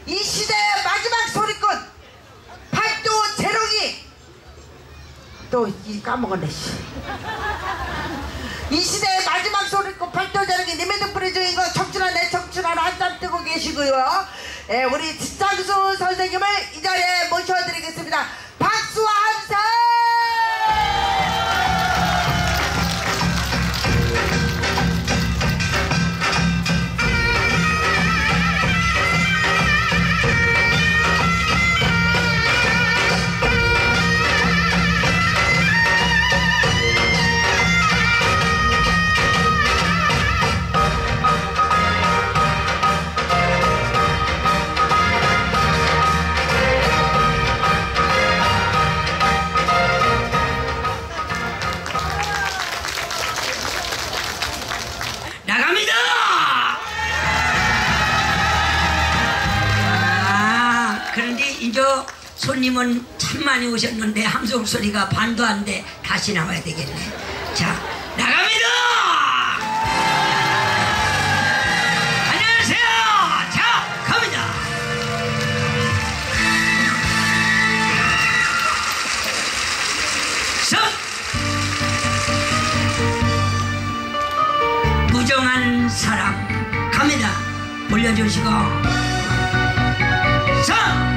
이 시대의 마지막 소리꾼 팔도 재롱이 또 까먹었네. 이 시대의 마지막 소리꾼 팔도 재롱이 님의 뿌리 중인 거 청춘아 내 청춘아 한참 뜨고 계시고요. 예, 우리 장수 선생님을 이 자리에 모셔드리겠습니다. 박수와 함성. 손님은 참 많이 오셨는데 함성 소리가 반도 안 돼. 다시 나와야 되겠네. 자, 나갑니다. 안녕하세요. 자, 갑니다. 무정한 사랑 갑니다. 올려주시고 자.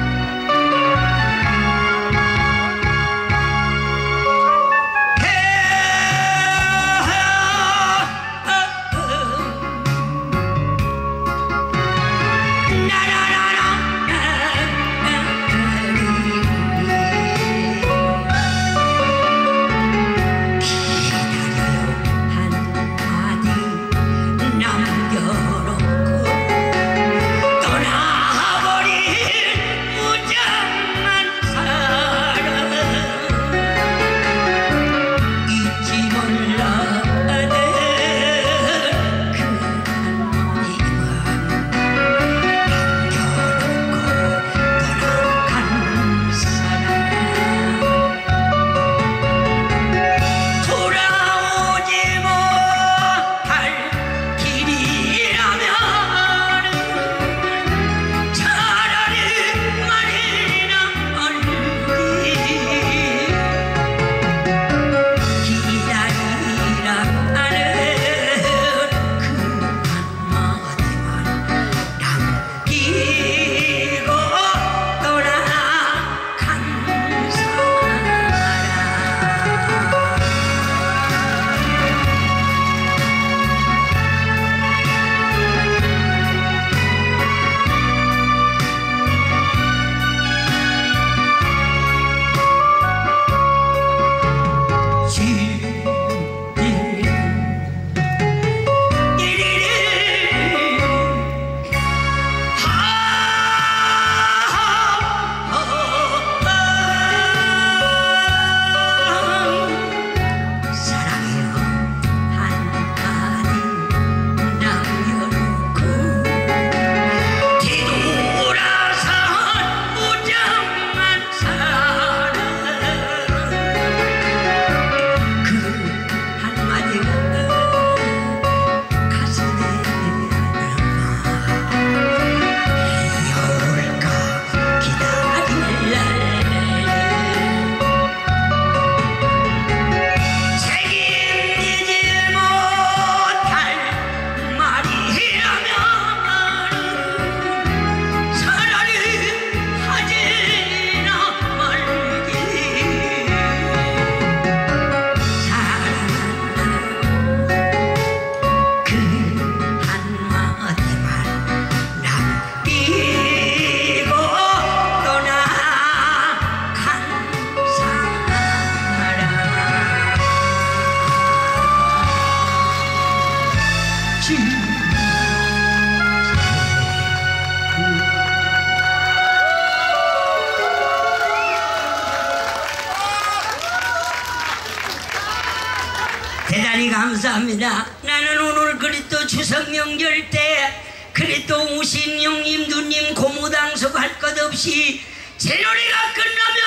대단히 감사합니다. 나는 오늘 그리또 추석 명절 때 그리또 우신용 임두님 고무당석 할 것 없이 제 노래가 끝나면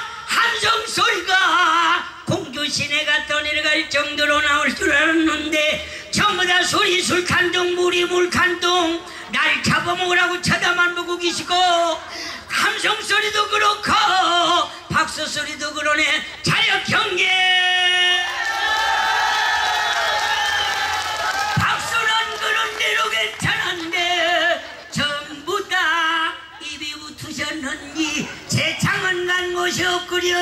함성 소리가 공주 시내가 떠내려갈 정도로 나올 줄 알았는데 전부 다 소리 술칸동 무리 물칸동 날 잡아먹으라고 쳐다만 보고 계시고 소리도 그렇고 박수 소리도 그러네. 자력 경계. 박수는 그런 대로 괜찮은데 전부 다 입이 웃으셨는지 제 창은 간 곳이 없구려.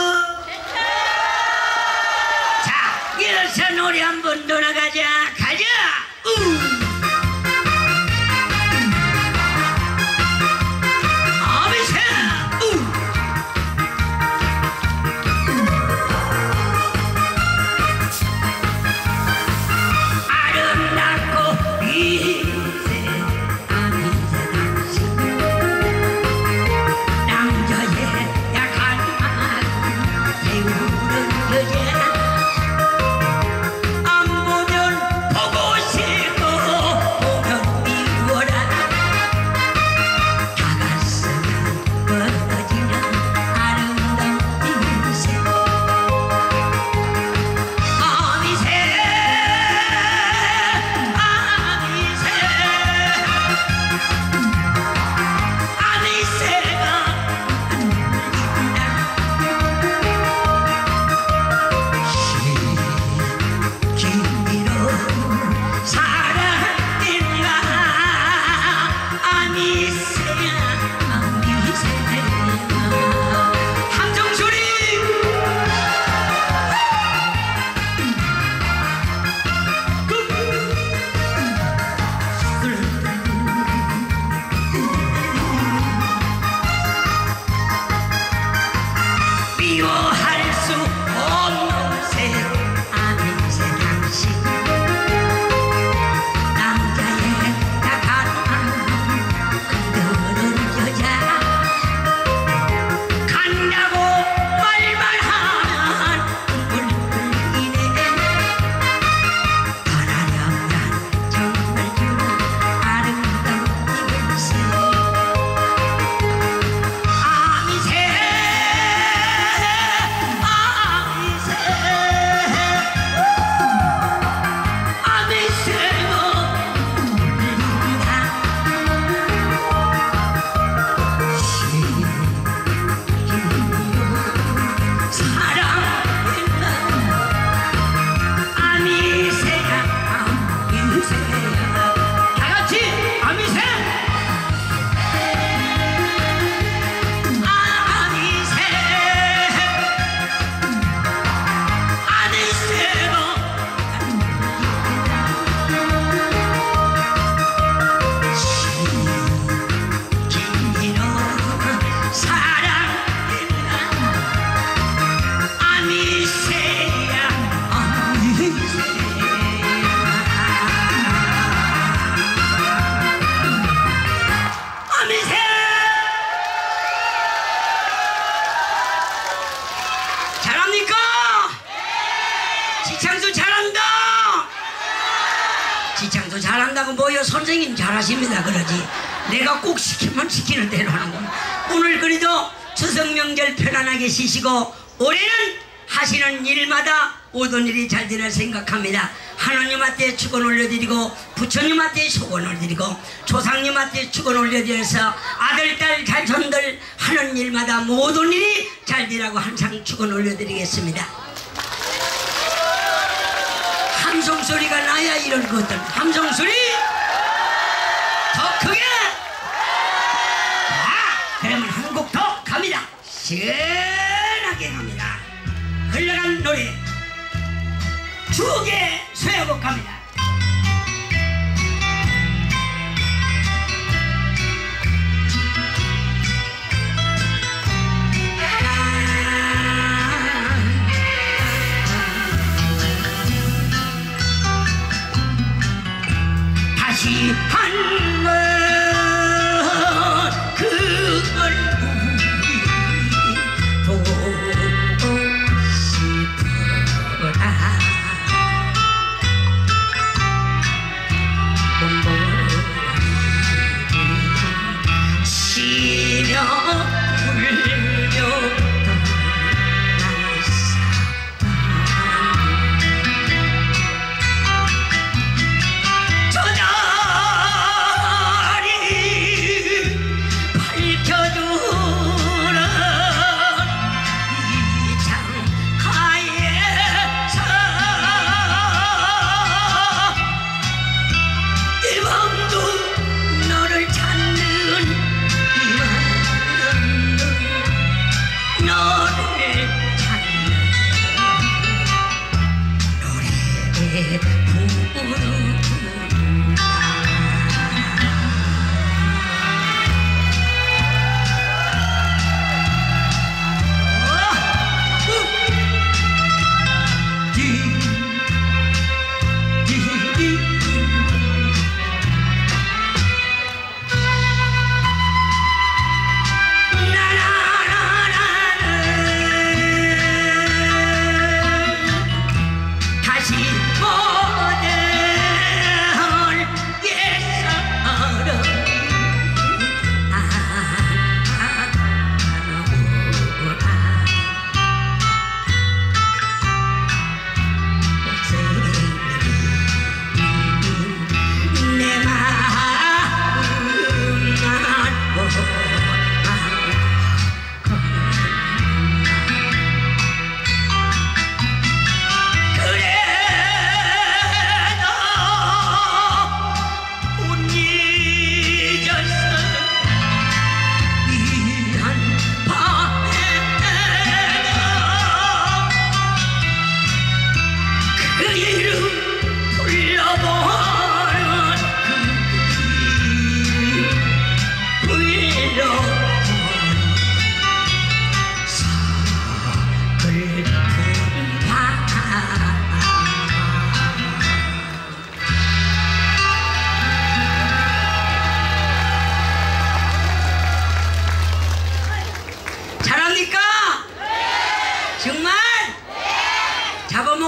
자, 이어서 노래 한번 더 나가자. 가자. 잘한다고 뭐요? 선생님 잘하십니다. 그러지 내가 꼭 시키면 시키는 대로 하는 겁니다. 오늘 그래도 추석 명절 편안하게 쉬시고 올해는 하시는 일마다 모든 일이 잘 되리라 생각합니다. 하나님한테 축원 올려드리고 부처님한테 축원 올려드리고 조상님한테 축원 올려드려서 아들, 딸, 자손들 하는 일마다 모든 일이 잘 되라고 항상 축원 올려드리겠습니다. 함성 소리가 나야 이런 것들. 함성 소리 더 크게. 자, 그러면 한 곡 더 갑니다. 시원하게 갑니다. 흘러간 노래 추억의 쇠곡 갑니다. 다시 한번 그걸 보고 싶어라.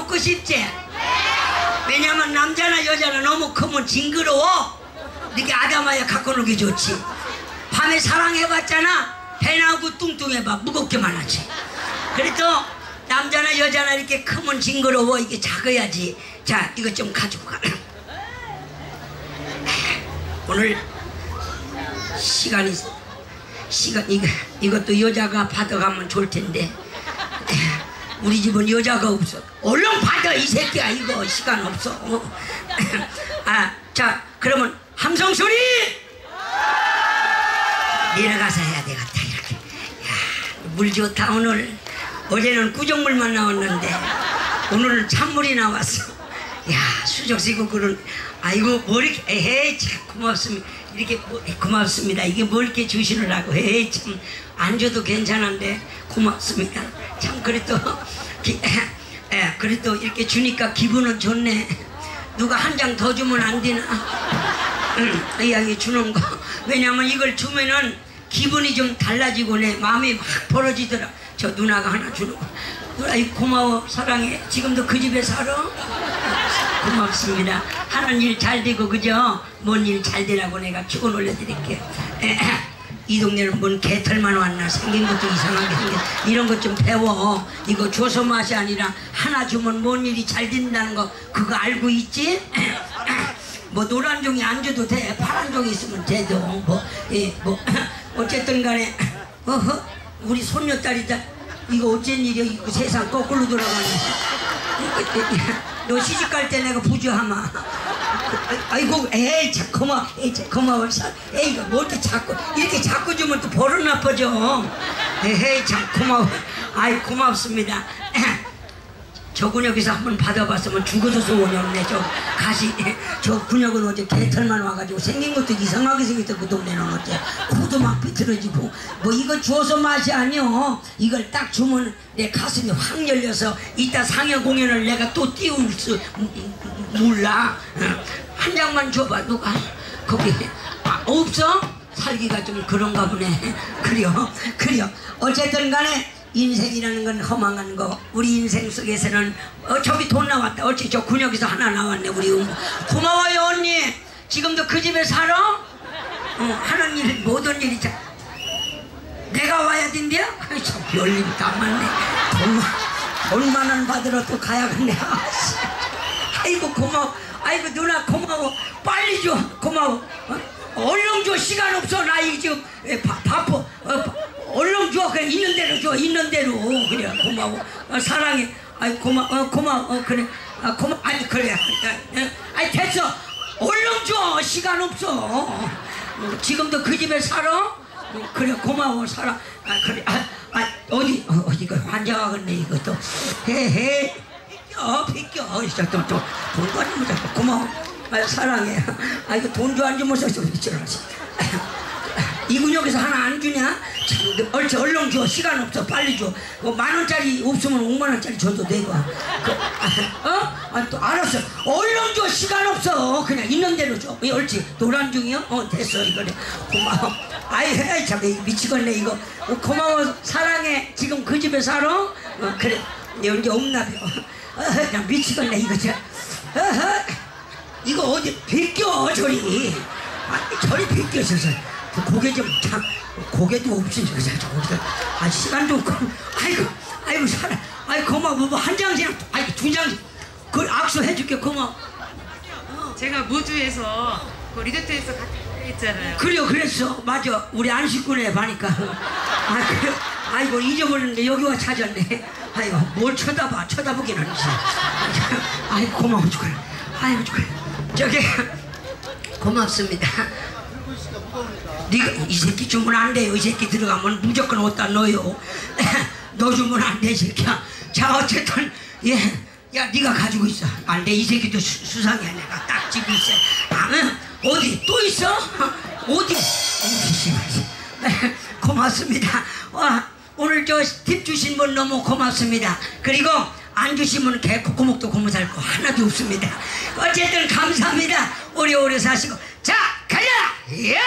먹고 싶지? 왜냐면 남자나 여자나 너무 크면 징그러워. 이렇게 아담하게 갖고 놀기 좋지. 밤에 사랑해봤잖아. 배 나오고 뚱뚱해봐. 무겁게만 하지. 그래도 남자나 여자나 이렇게 크면 징그러워. 이게 작아야지. 자, 이거 좀 가지고 가. 오늘 시간 이것도 여자가 받아가면 좋을 텐데 우리 집은 여자가 없어. 얼른 받아 이 새끼야. 이거 시간 없어. 아, 자, 그러면 함성 소리 내려가서 해야 되겠다. 이렇게. 야, 물 좋다 오늘. 어제는 구정물만 나왔는데 오늘은 찬물이 나왔어. 야, 수저 쓰고 그런. 아이고 뭐 이렇게. 에헤이 참 고맙습니다. 이렇게 고맙습니다. 이게 뭐 이렇게 주시느라고. 에이 참 안 줘도 괜찮은데 고맙습니다. 참 그래도 그래도 이렇게 주니까 기분은 좋네. 누가 한 장 더 주면 안 되나? 이야기 주는 거. 왜냐면 이걸 주면은 기분이 좀 달라지고 내 마음이 막 벌어지더라. 저 누나가 하나 주는 거. 누나 고마워 사랑해. 지금도 그 집에 살아? 고맙습니다. 하는 일 잘 되고 그죠? 뭔 일 잘 되라고 내가 축원 올려드릴게요. 이 동네는 뭔 개털만 왔나. 생긴 것도 이상하게 생겨. 이런 것 좀 배워. 이거 줘서 맛이 아니라 하나 주면 뭔 일이 잘 된다는 거 그거 알고 있지? 뭐 노란 종이 안 줘도 돼. 파란 종이 있으면 돼도 뭐 어쨌든 간에 우리 손녀딸이다. 이거 어쩐 일이야. 이거 세상 거꾸로 돌아가네. 너 시집갈 때 내가 부주하마. 아이고 에이 참 고마워. 에이 참 고마워. 에이 이거 뭐 이렇게 자꾸 주면 또 버릇 나빠져. 에이 참 고마워. 아이 고맙습니다. 저 근육에서 한번 받아봤으면 죽어도 소원이 없네. 저 가시 저 근육은 어제 개털만 와가지고 생긴 것도 이상하게 생겼다. 그 동네는 어째 코도 막 비틀어지고 뭐 이거 주어서 맛이 아니여. 이걸 딱 주면 내 가슴이 확 열려서 이따 상여 공연을 내가 또 띄울 수 몰라. 한 장만 줘봐. 누가 거기 없어? 살기가 좀 그런가 보네. 그래요. 어쨌든 간에 인생이라는 건 허망한 거. 우리 인생 속에서는 저기 돈 나왔다. 어찌 저 근육에서 하나 나왔네. 우리 고마워요 언니. 지금도 그 집에 살아? 하는 일 모든 일이 참 내가 와야 된대요? 참 별일이 다 많네. 돈만 원 받으러 또 가야겠네. 아이고 고마워. 아이고 누나 고마워. 빨리 줘. 고마워. 얼른 줘. 시간 없어. 나 이거 지금 바빠. 얼른 줘. 그냥 있는 대로 줘. 있는 대로. 그래 고마워. 사랑해. 아이 고마워. 그래. 고마워. 아니 그래. 아이 됐어. 얼른 줘. 시간 없어. 지금도 그 집에 살아? 그래 고마워. 살아. 그래. 어디가 환장하겠네 이것도. 헤헤. 비껴. 또 돈 가지고 자꾸 고마워. 사랑해. 이거 돈 줘 안 주면 좀 미쳐라지. 이 근육에서 하나 안 주냐? 얼른 줘. 시간 없어. 빨리 줘. 뭐 10,000원짜리 없으면 50,000원짜리 줘도 되고. 또 알았어. 얼른 줘. 시간 없어. 그냥 있는 대로 줘. 옳지. 노란 중이요? 됐어. 이거래. 고마워. 아이 참 미치겠네 이거. 고마워. 사랑해. 지금 그 집에 살아? 그래. 여기 없나 봐. 그냥 미치겠네 이거. 이거 어디 비껴 저리. 저리 비껴 서서. 고개 좀 참. 고개도 없이 저기서 시간도 없고. 아이고 살아. 고마워. 뭐 한 장씩 두 장씩 그 악수 해줄게. 고마워. 제가 무주에서 그 리조트에서 있잖아요. 그래요. 그랬어. 맞아. 우리 안식군에 봐니까. 그래. 아이고 잊어버렸는데 여기 와 찾았네. 아이고 뭘 쳐다보긴 하지. 아이고 고마워 죽어요. 아이고 죽어요. 저기 고맙습니다. 네가 이 새끼 주면 안 돼요. 이 새끼 들어가면 무조건 어디다 넣어요. 너 주면 안 돼 새끼야. 자 어쨌든 야 네가 가지고 있어. 안 돼. 이 새끼도 수상해. 내가 딱 쥐고 있어. 어디 또 있어? 어디? 고맙습니다. 오늘 저 팁 주신 분 너무 고맙습니다. 그리고 안 주시면 개 콧구멍도 고무 살 거 하나도 없습니다. 어쨌든 감사합니다. 오래오래 사시고. 자 가자. 야!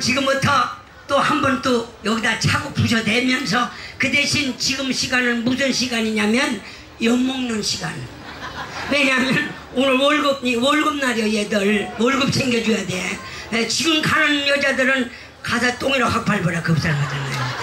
지금부터 또 한 번 또 여기다 차고 부셔대면서 그 대신 지금 시간은 무슨 시간이냐면 엿먹는 시간. 왜냐면 오늘 월급날이야. 얘들 월급 챙겨줘야 돼. 지금 가는 여자들은 가서 똥이라 확 밟아라. 급살하잖아요.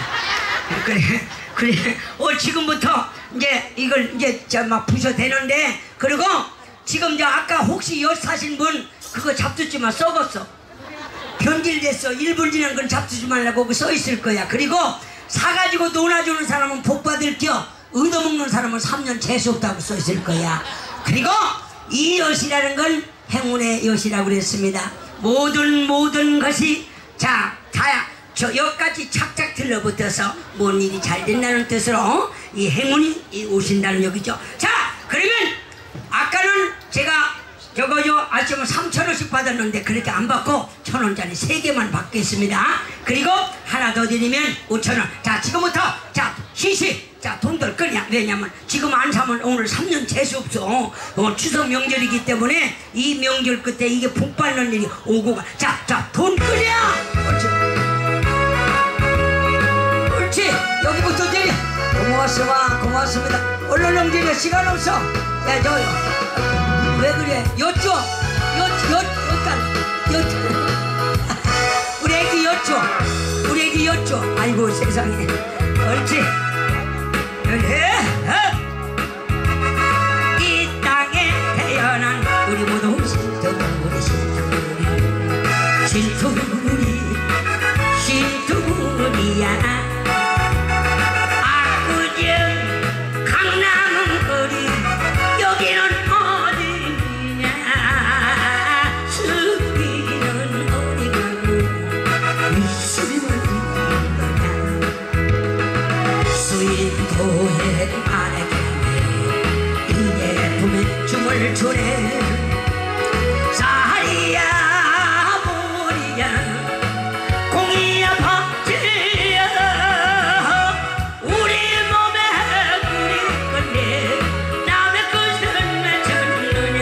그래 지금부터 이제 이걸 이제 막 부셔대는데, 그리고 지금 저 아까 혹시 엿 사신 분 그거 잡수지마. 썩었어. 변질됐어. 1분 지난 건 잡수지 말라고 그 써있을 거야. 그리고 사가지고 놀아주는 사람은 복 받을 겨, 얻어먹는 사람은 3년 재수없다고 써있을 거야. 그리고 이 엿이라는 건 행운의 엿이라고 그랬습니다. 모든 것이 저 엿같이 착착 들러붙어서 뭔 일이 잘 된다는 뜻으로 이 행운이 오신다는 얘기죠. 자, 그러면 아까는 제가 아침에 3,000원씩 받았는데 그렇게 안 받고 1,000원짜리 3개만 받겠습니다. 그리고 하나 더 드리면 5,000원. 자, 지금부터 시시. 돈들 끄냐. 왜냐면 지금 안 사면 오늘 3년 재수없어. 추석 명절이기 때문에 이 명절 끝에 이게 복 받는 일이 오고 가. 돈 끄냐. 옳지. 여기부터 드려. 고맙습니다. 얼른 드려. 시간 없어. 야, 왜 그래? 엿 줘. 우리 애기 엿 줘. 아이고 세상에. 옳지. 이 땅에 태어난 우리 모두 신투구리야. 압구정 강남은 거리 여기는 어디냐. 숲이는 어디 가고 미술은 어디 가냐. 수인도에 아래에 이래 품에 춤을 추네. 사리야 보리야 공이야 박지야 우리 몸에 우리 건데 남의 것은 왜 찾느냐.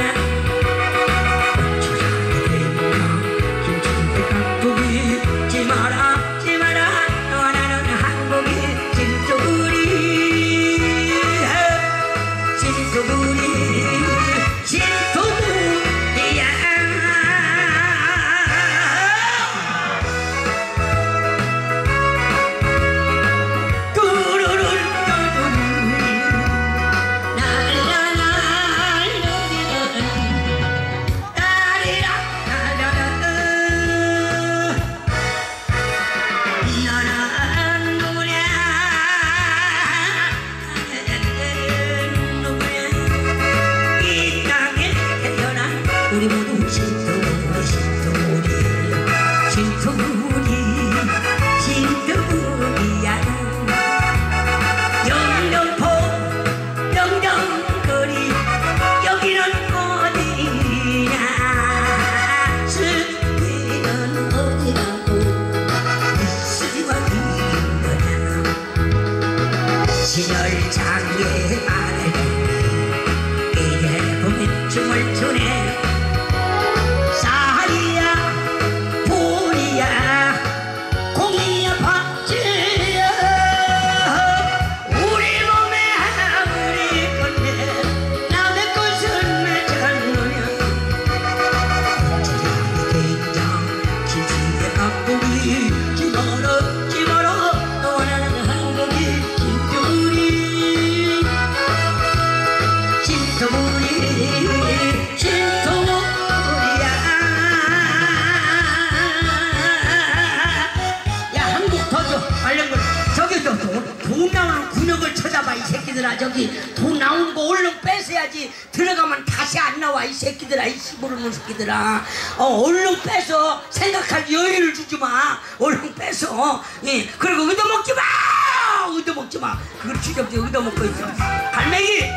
김치대 깍두기 지마라 너나는 한국이 신토구리야. 우리 모두 신토구리야. 영등거리 여기는 어디냐. 숲이는 어디라고 미술과 이거냐. 신혈장에 아래 이래 보면 춤을 추네. 돈 나오는 구역을 찾아봐. 이 새끼들아. 저기 돈 나오는 거 얼른 뺏어야지. 들어가면 다시 안 나와. 이 새끼들아. 이 시부르는 새끼들아. 얼른 뺏어. 생각할 여유를 주지 마. 얼른 뺏어. 예. 그리고 얻어먹지 마. 그걸 주접지 얻어먹고 있어. 갈매기.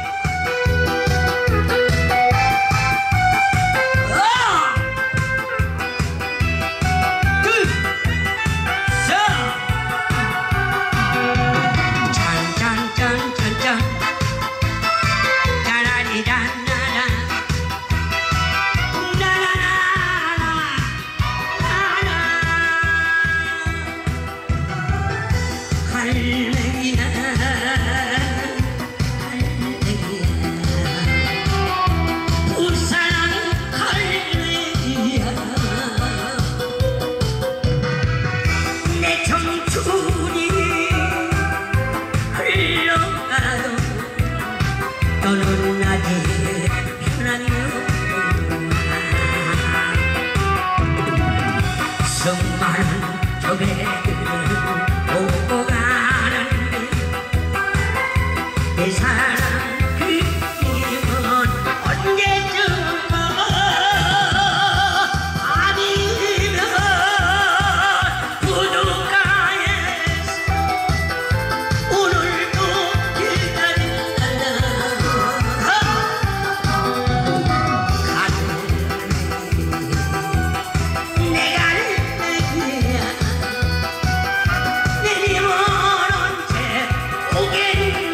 내 사랑 그림은 언제쯤 아니면 부둣가에서 오늘도 기다린다 내가 내기야 내님은 언제 오겠니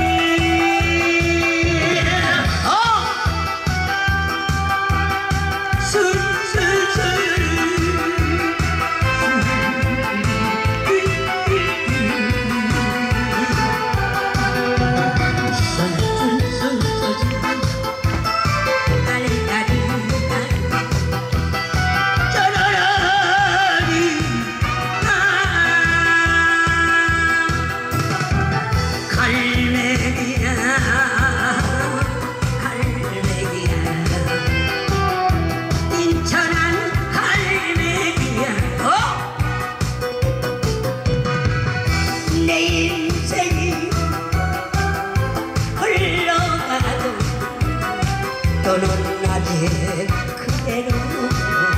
너는 아직 그대로구나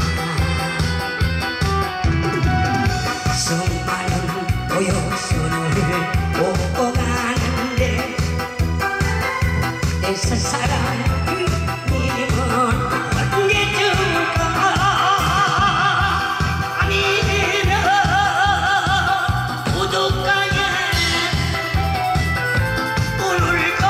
수많은 고요수를 보고 가는데 내 사랑 그님은 언제쯤가 아니면 부둣가에 오늘도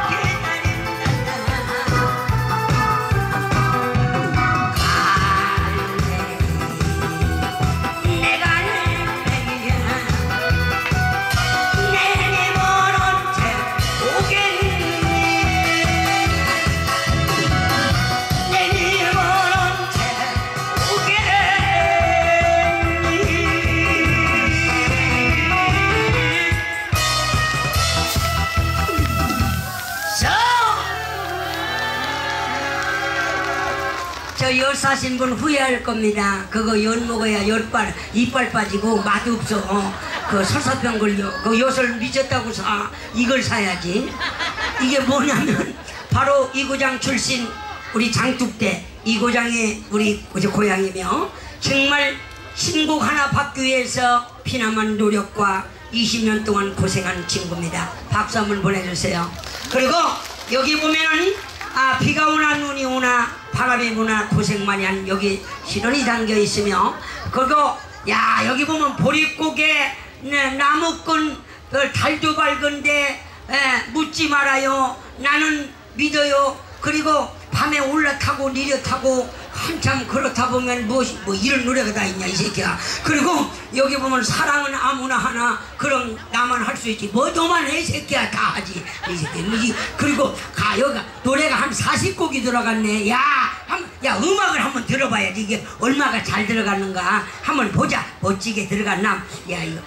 엿 사신 분 후회할 겁니다. 그거 엿 먹어야 이빨 빠지고 맛없어. 그 설사병 걸려. 그 엿을 미쳤다고 사. 이걸 사야지. 이게 뭐냐면 바로 이고장 출신 우리 장뚝대 이고장의 우리 고향이며 정말 신곡 하나 받기 위해서 피나만 노력과 20년 동안 고생한 친구입니다. 박수 한번 보내주세요. 그리고 여기 보면은 비가 오나 눈이 오나 바람이 부나 고생 많이 한 여기 신혼이 담겨 있으며 그리고 여기 보면 보릿고개 나무꾼 달도 밝은데 묻지 말아요 나는 믿어요. 그리고 밤에 올라타고 내려타고 한참 그렇다 보면 뭐 이런 노래가 다 있냐 이 새끼야. 그리고 여기 보면 사랑은 아무나 하나 그럼 나만 할 수 있지 뭐 너만 해 이 새끼야 다 하지 이 새끼 뭐지. 그리고 여기가 노래가 한 40곡이 들어갔네. 야 음악을 한번 들어봐야지 이게 얼마가 잘 들어갔는가 한번 보자. 멋지게 들어갔나. 이거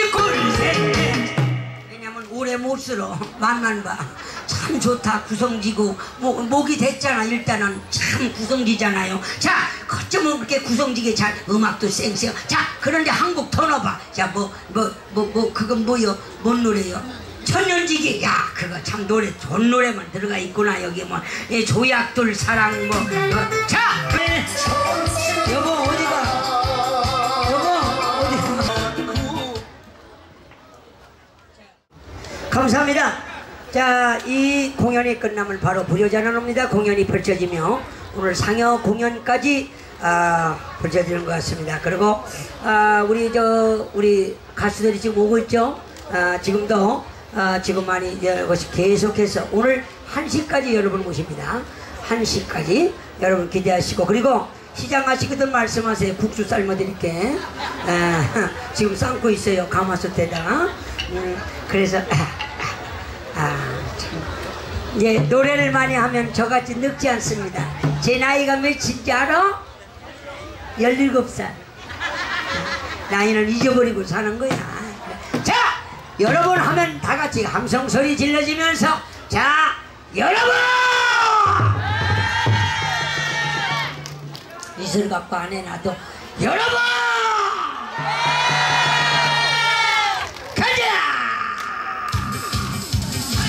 보리꿀새 왜냐면 오래 못 쓸어 맛만 봐. 참 좋다. 구성지고 목이 됐잖아. 일단은 참 구성지잖아요. 자 어쩌면 그렇게 구성지게 잘 음악도 쌩쌩. 자 그런데 한 곡 더 넣어봐. 자 그건 뭐요? 뭔 노래요? 천년지기. 그거 참 노래 좋은 노래만 들어가 있구나. 여기 뭐 조약돌 사랑 자 여보 어디가 여보 어디가. 감사합니다. 자, 이 공연이 끝나면 바로 부여잔언입니다. 공연이 펼쳐지며 오늘 상여 공연까지 펼쳐지는 것 같습니다. 그리고 우리 가수들이 지금 오고 있죠. 지금도 지금 많이 이것이 계속해서 오늘 1시까지 여러분 모십니다. 1시까지 여러분 기대하시고 그리고 시장 가시거든 말씀하세요. 국수 삶아드릴게. 지금 삶고 있어요. 가마솥에다가. 그래서 참. 이제 노래를 많이 하면 저같이 늙지 않습니다. 제 나이가 몇인지 알아? 17살. 나이는 잊어버리고 사는 거야. 자, 여러분 하면 다 같이 함성 소리 질러지면서 자, 여러분! 이 소리 갖고 안 해놔도 여러분! 가자!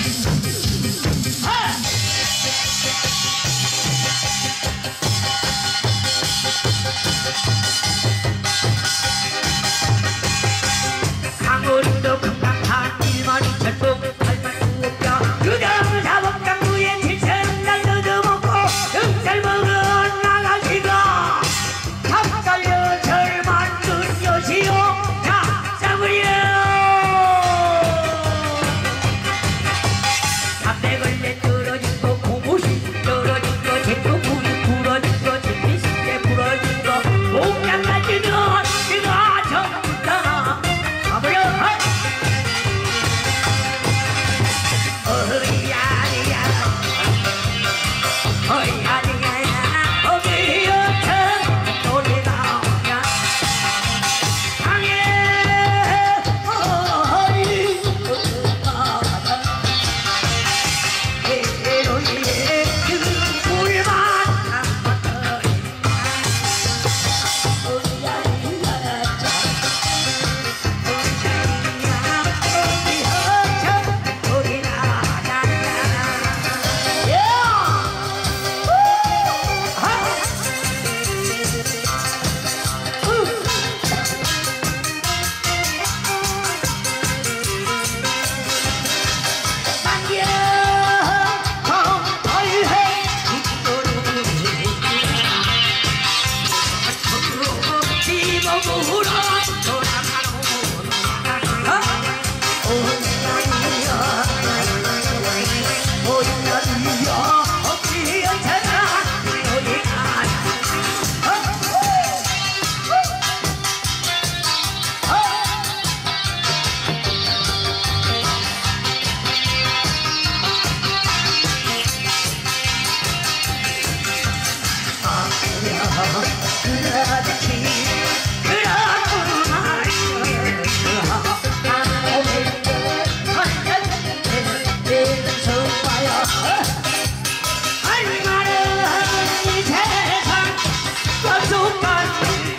이 세상 섭섭한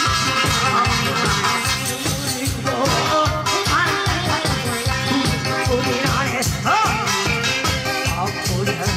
우리 안에서 아프려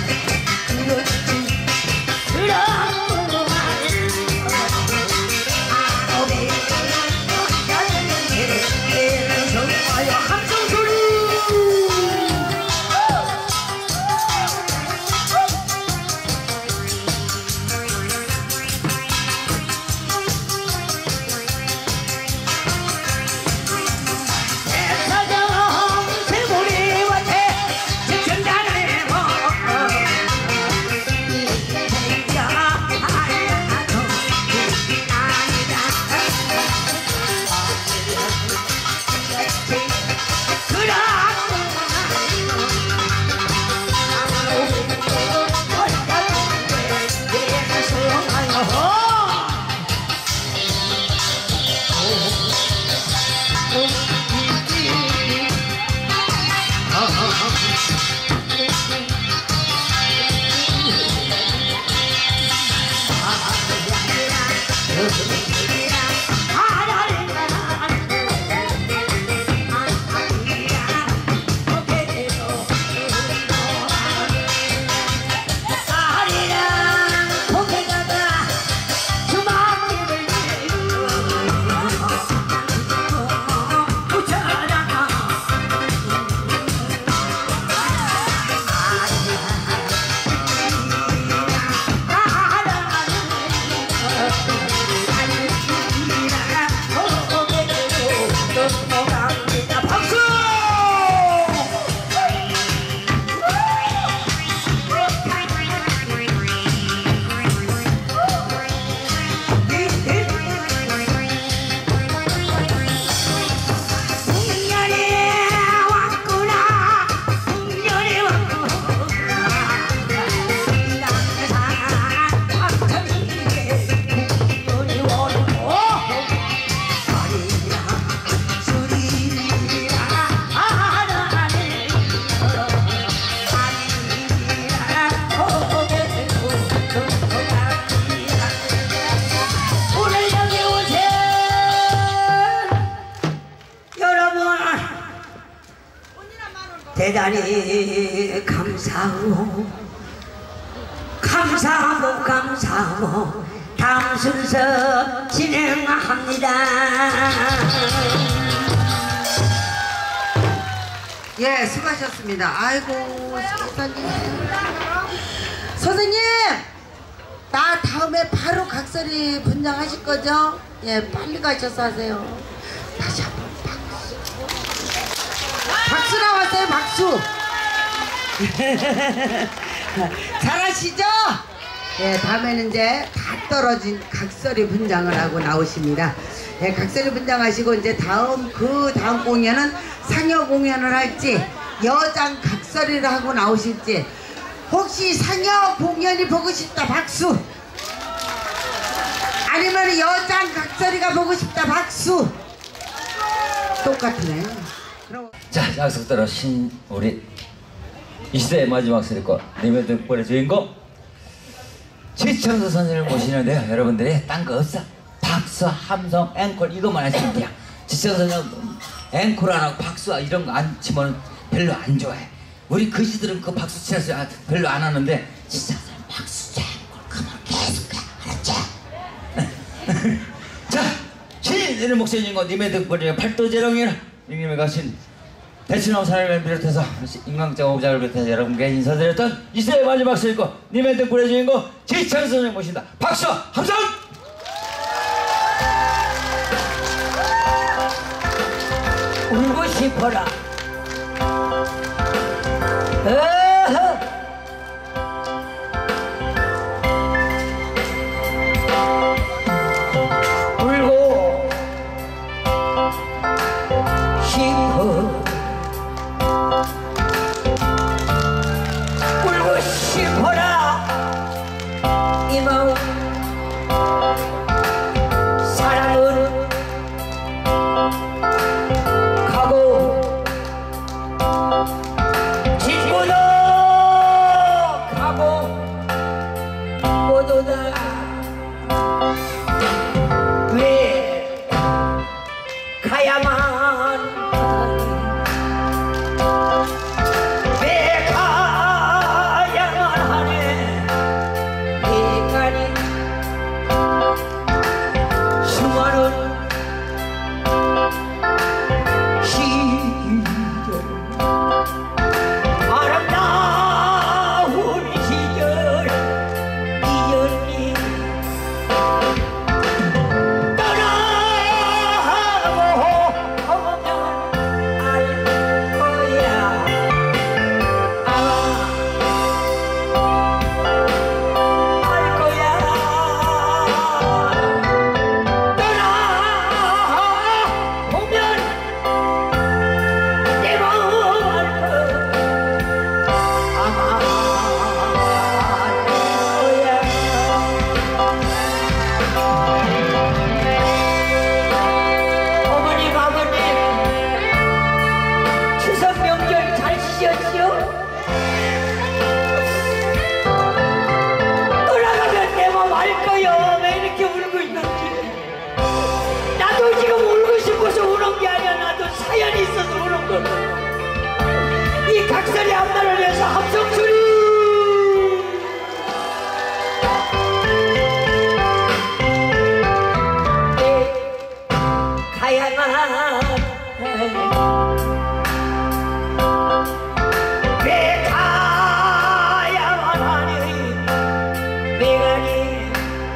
대단히 감사하고 다음 순서 진행합니다. 예, 수고하셨습니다. 아이고, 선생님, 나 다음에 바로 각설이 분장하실 거죠? 예, 빨리 가셔서 하세요. 다시 한번 박수 나왔어요, 박수. 잘하시죠? 예, 다음에는 이제 다 떨어진 각설이 분장을 하고 나오십니다. 예, 각설이 분장하시고 이제 다음 공연은 상여 공연을 할지 여장 각설이를 하고 나오실지, 혹시 상여 공연이 보고 싶다 박수, 아니면 여장 각설이가 보고 싶다 박수. 똑같네. 자, 약속 따라 우리 이 시대의 마지막 세력과 님의 덕분의 주인공 최첨서 선생님을 모시는데요. 여러분들이 딴 거 없어. 박수, 함성, 앵콜 이것만 하시면 돼요. 최첨서 선생님 앵콜 안 하고 박수 이런 거 안 치면 별로 안 좋아해. 우리 거지들은 그 박수 치면서 별로 안 하는데 최첨서 선생님 박수, 앵콜 그만 계속 알았지? 자, 신인의 목소리 주인공 님의 덕분에 팔도재롱이라 님의 가신 대추나무 사랑을 비롯해서 인강자 오작을 비롯해서 여러분께 인사드렸던 이세의 마지막 세일고 님의 덕분의 주인공 지창 선생님 모신다. 박수 함성! 울고 싶어라. 울고 싶어. 울고 싶어라. 이 마음 사랑은 가고 짓고는 각설이 앞날을 위해서 합성 소리. 가야만 왜 가야만 하니 내가니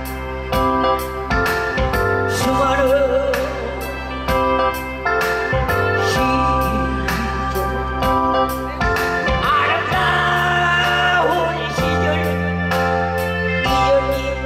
수많은 시절 아름다운 시절 이연이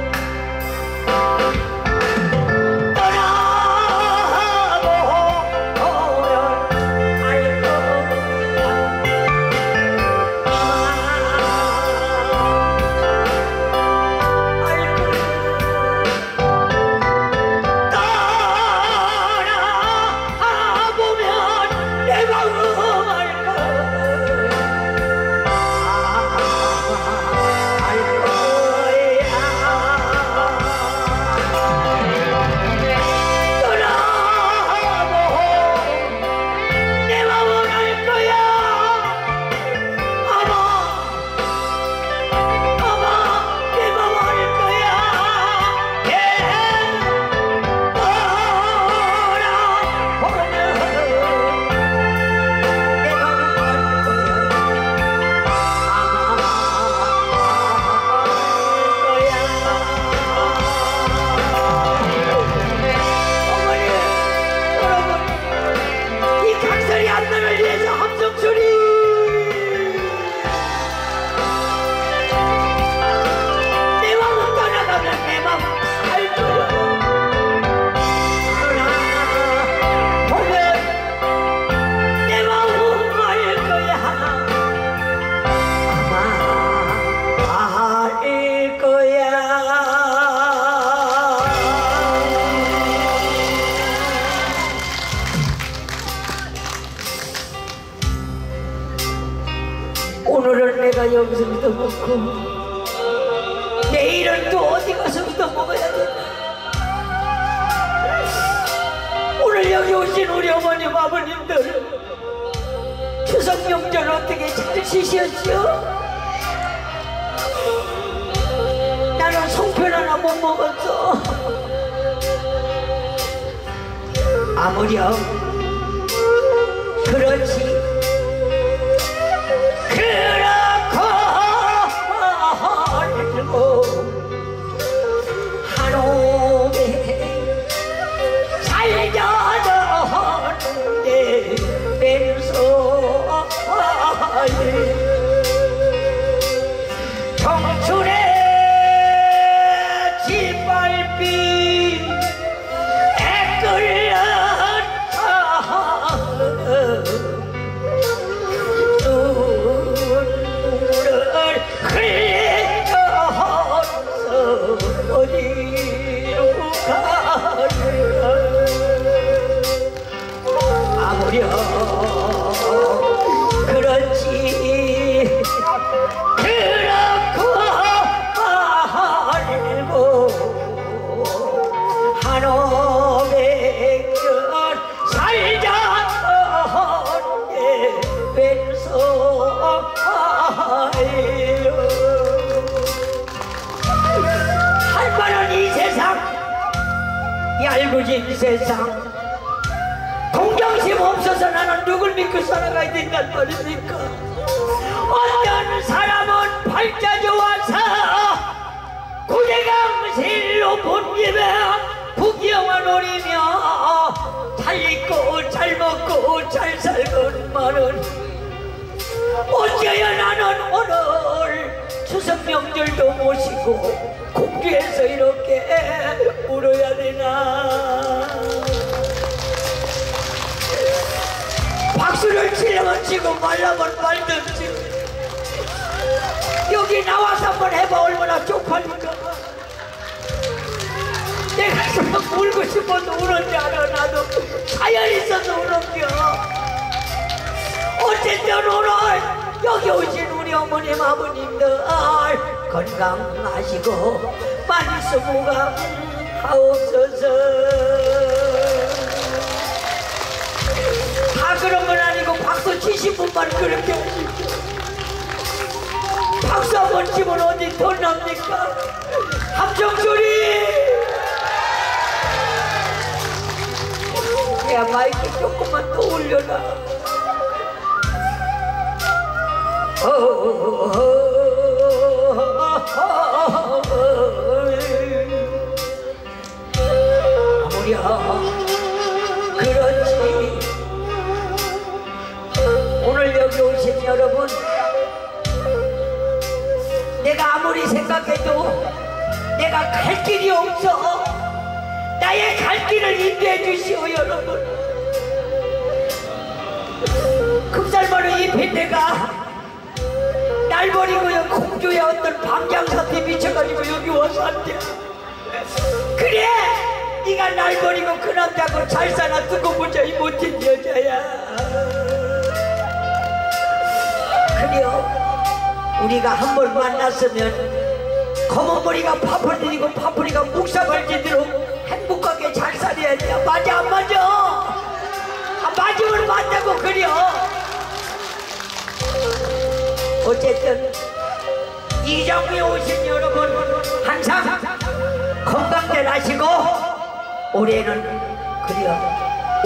오늘은 내가 여기서 믿어먹고 내일은 또 어디 가서 믿어먹어야 돼. 오늘 여기 오신 우리 어머님 아버님들 추석 명절 어떻게 잘 지셨죠? 나는 송편 하나 못 먹었어. 아무렴 그렇지. 그렇고 한옥에 살자던데 왼손 청춘의 짓밟힌 애끓는 눈물을 흘려서 어디로 가느냐. 아무렴 그렇지. 그렇고 말고 한오백년 살자던데 왼손이요. 할만한 이 세상 얄궂은 세상 동정심 없어서 나는 누굴 믿고 살아가야 된단 말입니까? 어떤 사람은 팔자 좋아서 구대강실로 본 김에 부경을 노리며 잘 입고 잘 먹고 잘 살건만은 어째야 나는 오늘 추석 명절도 모시고 공주에서 이렇게 울어야 되나. 박수를 치려면 치고 말라면 말든지 여기 나와서 한번 해봐. 얼마나 쪽팔린가. 내가 좀 울고 싶어서 우는지 알아. 나도 사연 있어서 우는겨. 어쨌든 오늘 여기 오신 우리 어머님 아버님들 건강하시고 만수무강 하옵소서. 다 그런 건 아니고 박수 치신 분만 그렇게 하시고 납니까? 함정소리! 야, 마이크 조금만 더 올려라. 아무리야, 그렇지. 오늘 여기 오신 여러분, 내가 아무리 생각해도 내가 갈 길이 없어. 나의 갈 길을 인도해 주시오 여러분. 급살머리 입힌 내가 날 버리고 공주의 어떤 방장사태 미쳐가지고 여기 와서 한대. 그래, 네가 날 버리고 그 남자하고 잘 사나 두고 보자. 이 못된 여자야. 그래요, 우리가 한 번 만났으면 검은 머리가 파풀들이고 파풀이가 묵사발지대로 행복하게 잘 살아야 돼. 맞아 안 맞아? 아, 맞으면 맞다고. 그래요. 어쨌든 이장미에 오신 여러분 항상 건강들 하시고, 올해는 그래요,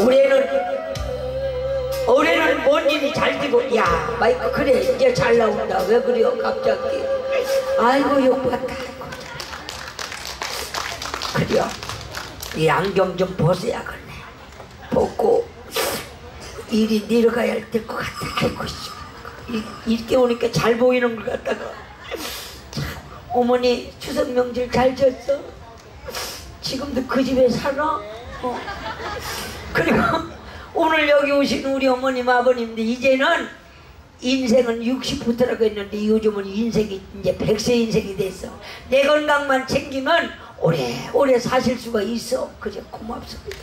올해는 뭔 일이 잘 되고. 야, 마이크 그래 이제 잘 나온다. 왜 그래요 갑자기? 아이고 욕받다. 그래요, 이 안경 좀 벗어야겠네. 벗고 일이 내려가야 될 것 같아. 아이고 이렇게 오니까 잘 보이는 것 같다가. 어머니 추석 명절 잘 졌어? 지금도 그 집에 살아? 그리고 오늘 여기 오신 우리 어머님 아버님들, 이제는 인생은 60부터라고 했는데 요즘은 인생이 이제 100세 인생이 됐어. 내 건강만 챙기면 오래 사실 수가 있어. 그저 고맙습니다.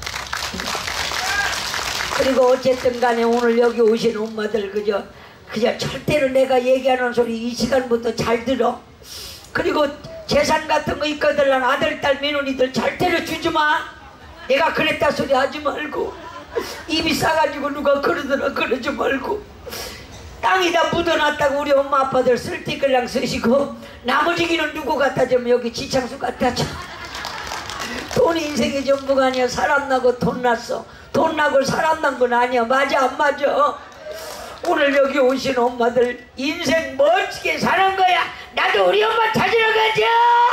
그리고 어쨌든 간에 오늘 여기 오신 엄마들 그저 절대로 내가 얘기하는 소리 이 시간부터 잘 들어. 그리고 재산 같은 거 있거든 아들, 딸, 며느리들 절대로 주지 마. 내가 그랬다 소리 하지 말고, 입이 싸가지고 누가 그러더라 그러지 말고. 땅에다 묻어놨다고 우리 엄마 아빠들 쓸데끌랑 쓰시고, 나머지기는 누구 갖다 주면 여기 지창수 갖다 줘. 돈이 인생의 전부가 아니야. 사람 나고 돈 났어. 돈 나고 사람 난 건 아니야. 맞아 안 맞아? 오늘 여기 오신 엄마들 인생 멋지게 사는 거야. 나도 우리 엄마 찾으러 가자.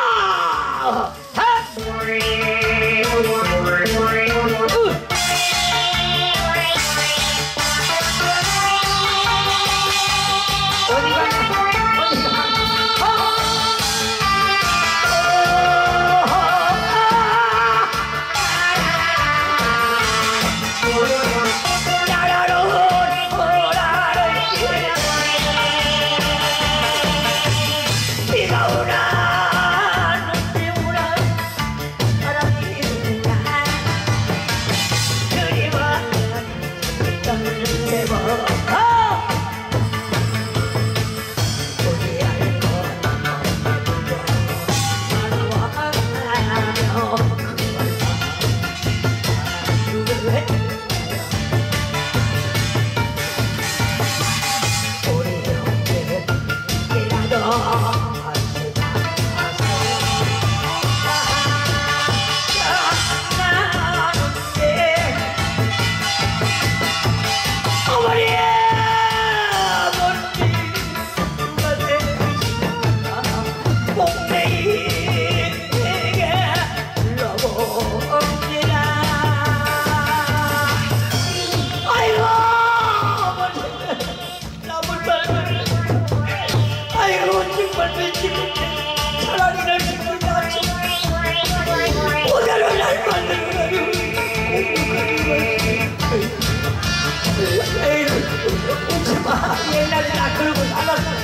옛날에 나 그러고 살았어.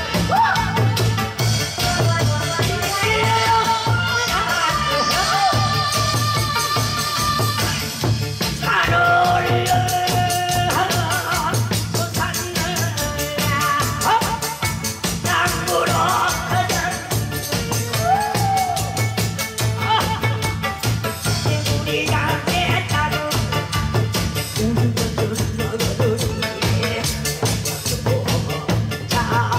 자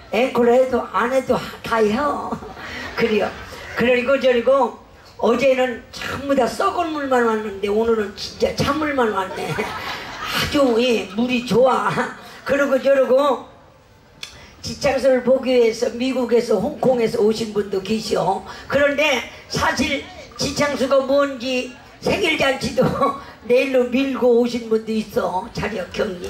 앵콜 해도 안 해도 다 해요. 그래요. 그리고 어제는 전부 다 썩은 물만 왔는데 오늘은 진짜 찬물만 왔네. 아주 물이 좋아. 그러고 지창수를 보기 위해서 미국에서 홍콩에서 오신 분도 계시오. 그런데 사실 지창수가 뭔지 생일잔치도 내일로 밀고 오신 분도 있어. 자력 경리.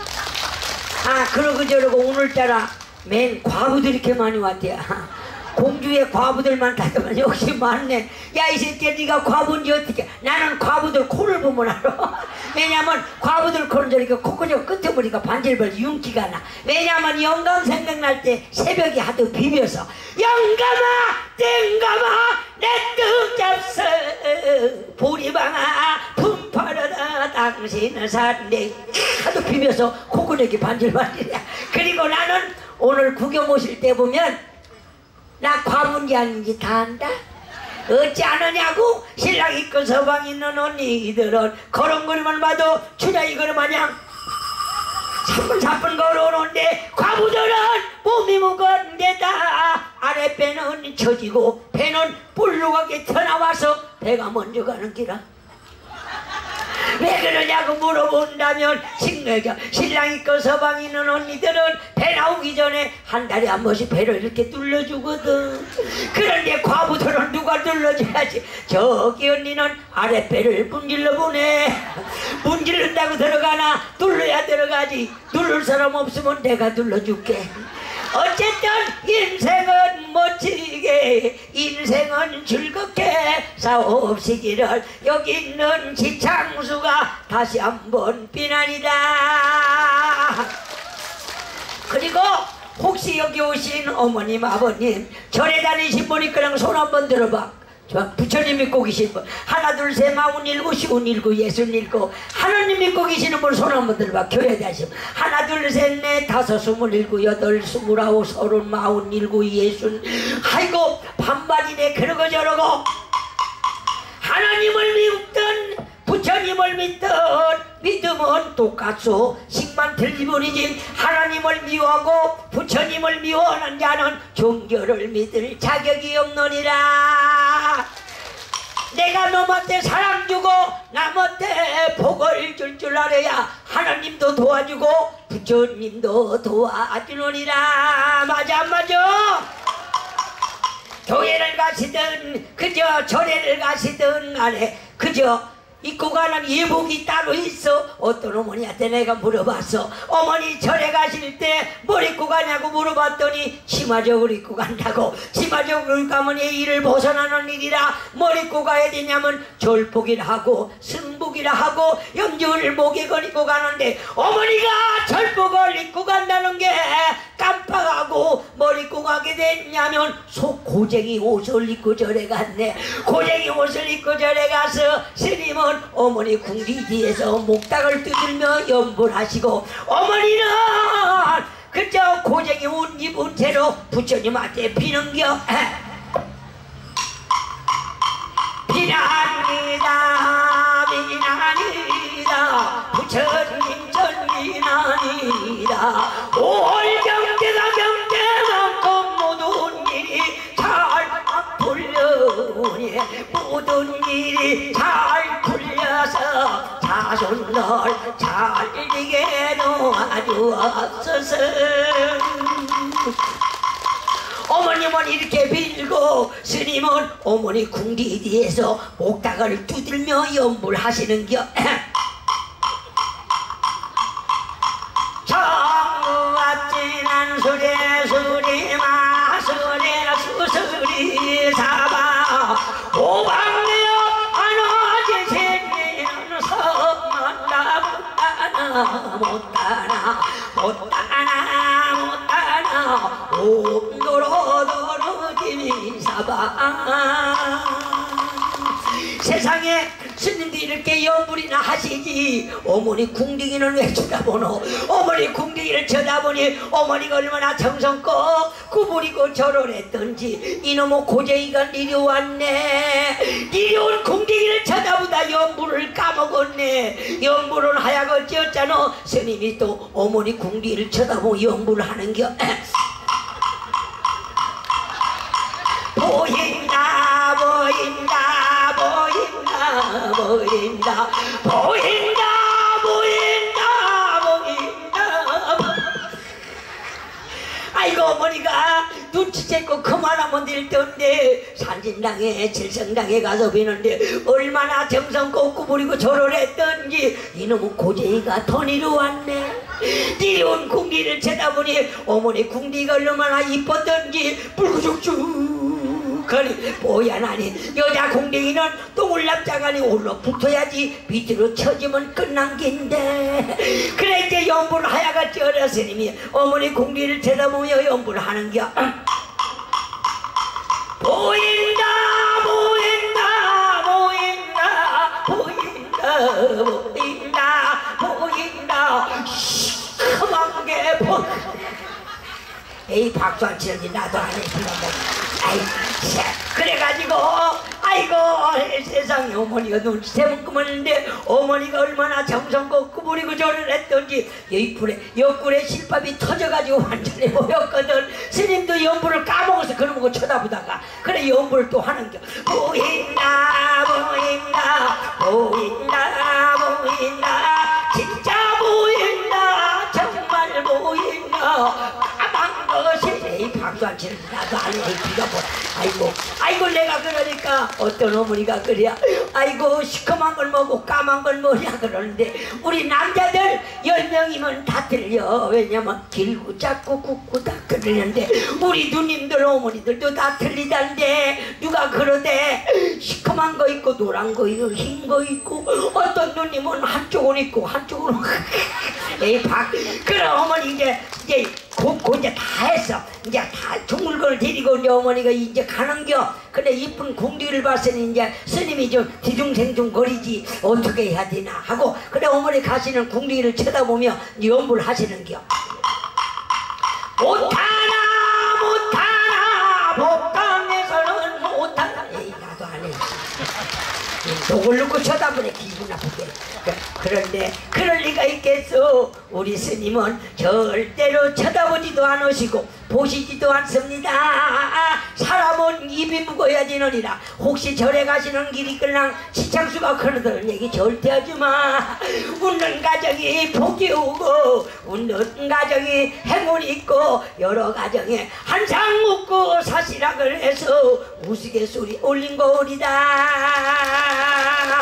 그러고 오늘따라 맨 과부들이 이렇게 많이 왔대요. 공주의 과부들만 다더만 역시 많네. 야, 이 새끼야, 네가 과부인지 어떻게. 나는 과부들 코를 보면 알아. 왜냐면 과부들 코는 저렇게 코코저 끝에 보니까 반질반질 윤기가 나. 왜냐면 영감 생각날 때 새벽에 하도 비벼서 영감아 땡감아 내 뜻 잡서 보리방아 품팔아다 당신은 산내 하도 비벼서 코코저기 반질반질이야. 그리고 나는 오늘 구경 오실 때 보면 나 과부인지 아닌지 다 안다? 어찌 아느냐고? 신랑 있고 서방 있는 언니들은 걸음걸이만 봐도 춘향이 걸음 마냥 사뿐사뿐 걸어오는데 과부들은 몸이 무거운데다 아랫배는 처지고 배는 볼록하게 튀어나와서 배가 먼저 가는 기라. 왜 그러냐고 물어본다면 신랑 있고 서방 있는 언니들은 배 나오기 전에 한 달에 한 번씩 배를 이렇게 뚫려주거든. 그런데 과부들은 누가 뚫려줘야지. 저기 언니는 아랫배를 문질러 보내. 문질른다고 들어가나 뚫려야 들어가지. 누를 사람 없으면 내가 눌러줄게. 어쨌든 인생은 멋지게 인생은 즐겁게 사옵시기를. 여기 있는 지창수가 다시 한번 비난이다. 그리고 혹시 여기 오신 어머님 아버님 절에 다니신 분이 그냥 손 한번 들어봐. 부처님 믿고 계신 분 하나 둘 셋 47, 57, 67 하나님 믿고 계시는 분 손 한번 들어봐. 교회 다니시면 하나 둘 셋 넷 다섯 27, 8, 29, 30, 47, 60 아이고 반반이네. 그러고 저러고 하나님을 믿든 부처님을 믿든 믿음은 똑같소. 식만 틀리버리지. 하나님을 미워하고 부처님을 미워하는 자는 종교를 믿을 자격이 없느니라. 내가 놈한테 사랑 주고 남한테 복을 줄 알아야 하나님도 도와주고 부처님도 도와주느니라. 맞아 안 맞아? 교회를 가시든 그저 절에를 가시든 간에 그저 입고 가는 예복이 따로 있어. 어떤 어머니한테 내가 물어봤어. 어머니 절에 가실 때 뭘 입고 가냐고 물어봤더니 치마적을 입고 간다고. 치마적을 가면 일을 벗어나는 일이라 뭘 입고 가야 되냐면 절복이라 하고 승복이라 하고 염주를 목에 걸고 가는데 어머니가 절복을 입고 간다는 게 깜빡하고 뭘 입고 가게 됐냐면 속 고쟁이 옷을 입고 절에 갔네. 고쟁이 옷을 입고 절에 가서 스님은 어머니 궁디 뒤에서 목닥을 두들며 염불하시고 어머니는 그저 고쟁이 옷 입은 채로 부처님한테 비는겨. 비난이다 비난이다 부처님 전비난이다. 올 경계가 경계만큼 모든 일이 잘 풀려오니 모든 일이 잘 풀려서 자손들 잘 되게 도와주옵소서. 어머님은 이렇게 빌고 스님은 어머니 궁디 뒤에서 목닥을 두들며 염불하시는겨. 정부와 진한 수레 수리마 수레 수수리 사바 오방내어 안와지 생기는 성만다 못하나 옹도로 김이사바. 세상에 스님들이 이렇게 염불이나 하시지 어머니 궁둥이는 왜 쳐다보노? 어머니 궁둥이를 쳐다보니 어머니가 얼마나 정성껏 구부리고 절을 했던지 이놈의 고쟁이가 내려왔네. 내려온 궁둥이를 쳐다보다 염불을 까먹었네. 염불은 하야가 어찌었잖아. 스님이 또 어머니 궁둥이를 쳐다보고 염불을 하는겨. 보인다 보인다 보인다 보인다 보인다 아이고 어머니가 눈치채고 그만하면 될 텐데 산진당에 칠성당에 가서 비는데 얼마나 정성껏 구부리고 절을 했던지 이놈은 고재이가 돈이로 왔네. 이리온 궁디를 쳐다보니 어머니 궁디가 얼마나 이뻤던지 불구죽죽하니 뽀얀하니 여자 궁디는 똥을 납작하니 올라붙어야지 밑으로 쳐지면 끝난 긴데 그래 이제 연불 하야같이 어렸으니 어머니 궁디를 쳐다보며 연불 하는겨. 보인다 보인다 보인다 보인다 보인다 보인다 시커멓게 보 에이 박수 안 치는지 나도 안 해. 아이 그래가지고 아이고 세상에 어머니가 눈치채면 그만인데 어머니가 얼마나 정성껏 구부리고 절을 했던지 옆구리에 실밥이 터져가지고 완전히 보였거든. 스님도 연불을 까먹어서 그런 거 쳐다보다가 그래 연불을 또 하는겨. 보인다 보인다 보인다 보인다 진짜 보인다 정말 보인다 까만 것이 이 박수 안 치는지 나도 안 해. 비가 뭐 아이고 내가 그러니까 어떤 어머니가 그래야 아이고 시커먼 걸 먹고 까만 걸 뭐냐 그러는데 우리 남자들 10명이면 다 틀려. 왜냐면 길고 작고 굵고 다 그러는데 우리 누님들 어머니들도 다 틀리단데 누가 그러대. 시커먼 거 있고 노란 거 있고 흰 거 있고 어떤 누님은 한쪽은 있고 한쪽은 에이 그럼 어머니 이제 이제 다 했어. 이제 다 종물걸 데리고 이제 어머니가 이제 가는겨. 근데 이쁜 궁디를 봤으니 이제 스님이 좀 뒤중생중 거리지 어떻게 해야 되나 하고 그래 어머니 가시는 궁디를 쳐다보며 연불 하시는겨. 못하나 복강에서는 못하나. 에이 나도 안 해. 독을 넣고 쳐다보네 기분 나쁘게. 그런데 그럴 리가 있겠어. 우리 스님은 절대로 쳐다보지도 않으시고 보시지도 않습니다. 사람은 입이 묵어야 되느니라. 혹시 절에 가시는 길이 끌랑 시창수가 그러더는 얘기 절대 하지마. 웃는 가정이 복이 오고 웃는 가정이 행운이 있고 여러 가정에 한상 웃고 사시락을 해서 우스갯소리 올린 거리다.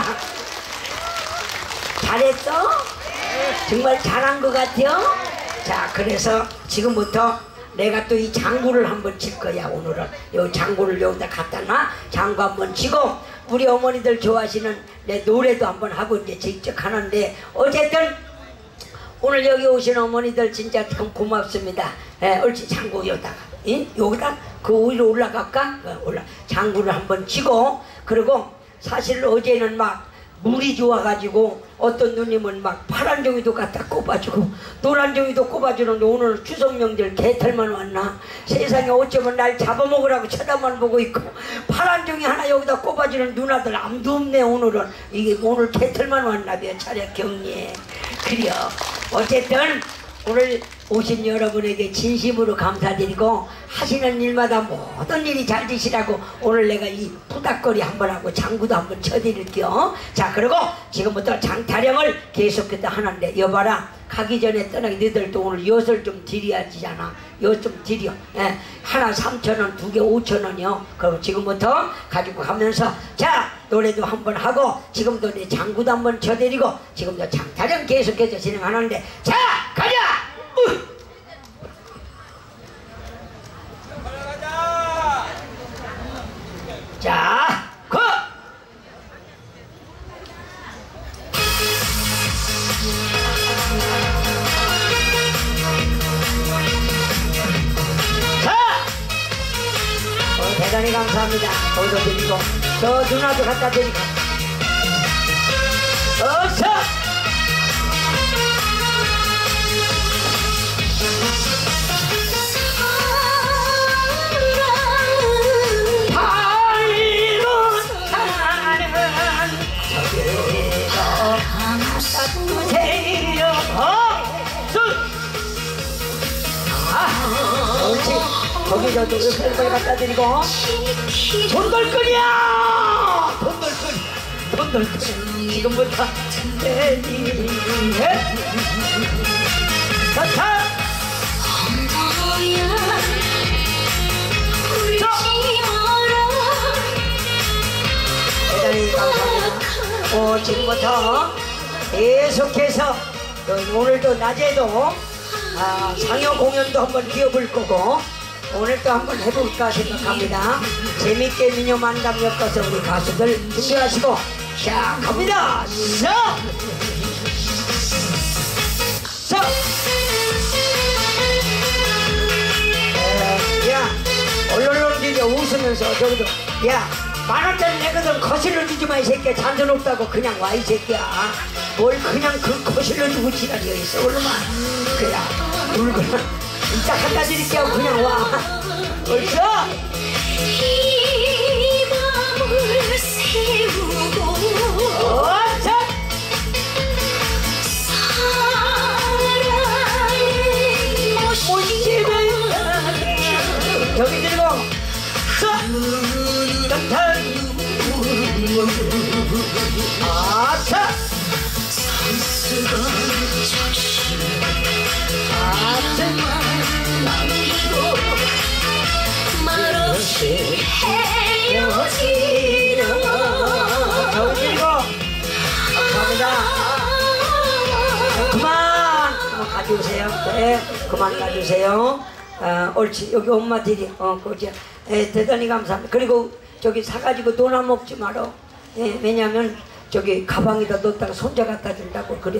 잘했어? 정말 잘한 것 같아요? 자 그래서 지금부터 내가 또 이 장구를 한번 칠 거야. 오늘은 요 장구를 여기다 갖다 놔. 장구 한번 치고 우리 어머니들 좋아하시는 내 노래도 한번 하고 이제 직접 하는데 어쨌든 오늘 여기 오신 어머니들 진짜 참 고맙습니다. 옳지 장구 여기다가 여기다 그 위로 올라갈까? 장구를 한번 치고 그리고 사실 어제는 막 물이 좋아가지고 어떤 누님은 막 파란 종이도 갖다 꼽아주고 노란 종이도 꼽아주는데 오늘 추석 명절 개털만 왔나? 세상에 어쩌면 날 잡아먹으라고 쳐다만 보고 있고 파란 종이 하나 여기다 꼽아주는 누나들 아무도 없네. 오늘은 이게 오늘 개털만 왔나 봐. 차례 경례. 그래요. 어쨌든 오늘 오신 여러분에게 진심으로 감사드리고 하시는 일마다 모든 일이 잘 되시라고 오늘 내가 이 부닥거리 한번 하고 장구도 한번 쳐드릴게요. 자 그리고 지금부터 장타령을 계속해서 하는데 여봐라 가기 전에 떠나기 너희들도 오늘 엿을 좀 드려야지잖아. 엿 좀 드려. 하나 3,000원 2개 5,000원이요. 그럼 지금부터 가지고 가면서 자 노래도 한번 하고 지금도 내 장구도 한번 쳐드리고 지금도 장타령 계속해서 진행하는데 자 가자. 자, 고! 자! 대단히 감사합니다. 거기서 드리고 저 누나도 갖다 드리고 어서! 옳지. 거기 저도 셀프를 갖다 드리고 돈돌거리야 돈돌거리 지금부터 자자 대단히 감사합니다. 지금부터 계속해서 오늘도 낮에도 상여 공연도 한번 뛰어볼 거고 오늘도 한번 해볼까 생각합니다. 재밌게 민요 만담 엮어서 우리 가수들 준비하시고 자 갑니다. 야 얼른 이제 웃으면서 저기도 야 10,000원짜리 내거든 거실로 주지 마 이 새끼야. 잔돈 없다고 그냥 와 이 새끼야. 뭘 그냥 그 거실로 주고 지랄이여 있어 얼른만 그래 울거나 이따 갖다 드릴게요. 그냥 와 옳죠? 이 밤을 세우고 사랑의 모습을 여기 들고 아차 말없이 헤어지는 여기 들고 갑니다. 그만 가져오세요. 네, 그만 가져오세요. 옳지. 여기 엄마들이 그죠. 대단히 감사합니다. 그리고 저기 사가지고 돈 안 먹지 마라. 왜냐면 저기 가방에다 넣었다가 손자 갖다 준다고 그래요.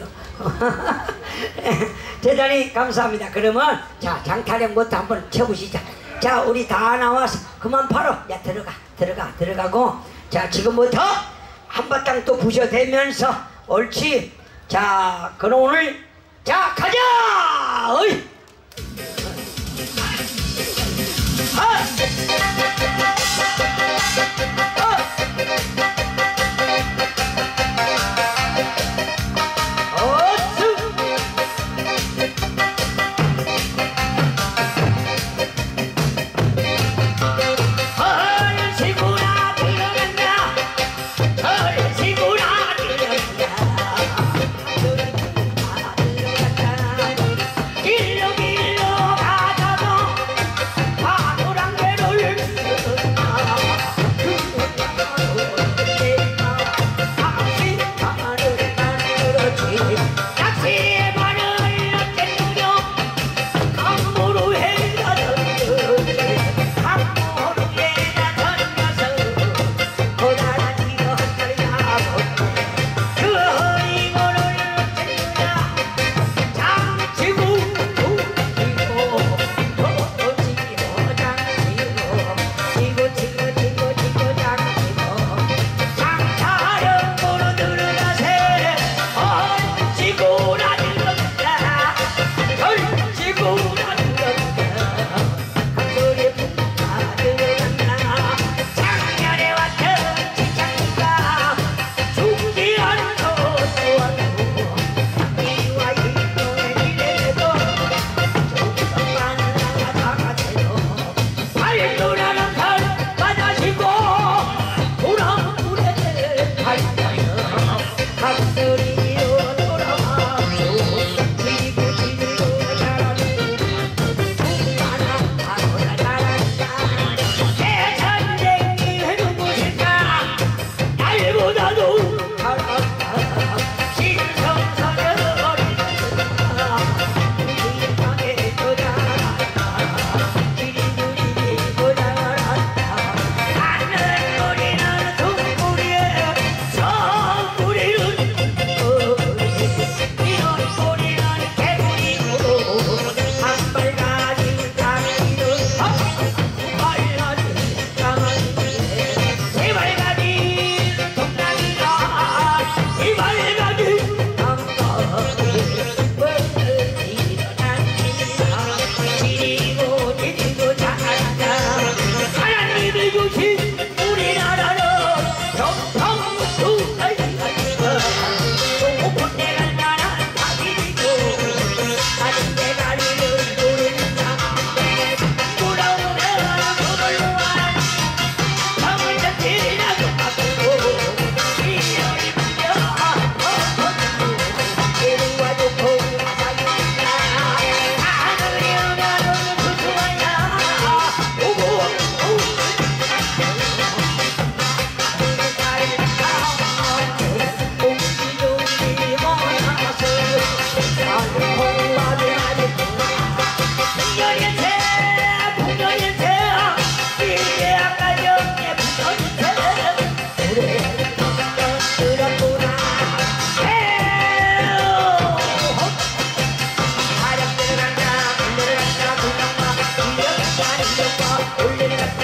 대단히 감사합니다. 그러면 자 장타령부터 한번 쳐보시자. 자 우리 다 나와서 그만 팔어. 야 들어가고 자 지금부터 한바탕 또 부셔대면서 옳지. 자 그럼 오늘 자 가자. 어이. 길로